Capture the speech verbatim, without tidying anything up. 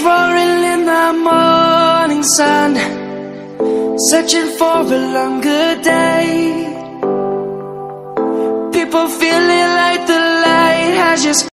roaring in the morning sun, searching for a longer day. People feeling like the light has just